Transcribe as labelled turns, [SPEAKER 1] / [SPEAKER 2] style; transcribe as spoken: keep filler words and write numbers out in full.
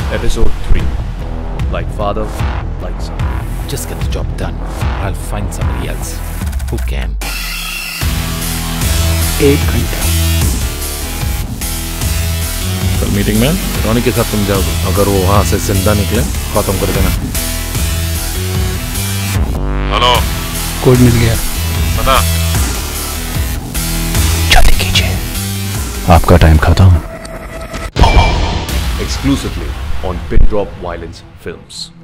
[SPEAKER 1] Episode three. Like father, like son.
[SPEAKER 2] Just get the job done. I'll find somebody else who can.
[SPEAKER 3] एक घंटा
[SPEAKER 2] कल meeting में रोनी के साथ तुम जाओगे। अगर वो वहां से जिंदा निकले खत्म कर देना।
[SPEAKER 4] हेलो,
[SPEAKER 3] कोड मिल गया।
[SPEAKER 4] बता।
[SPEAKER 3] जल्दी कीजिए, आपका टाइम खत्म।
[SPEAKER 1] Exclusively on Pin Drop Violence Films.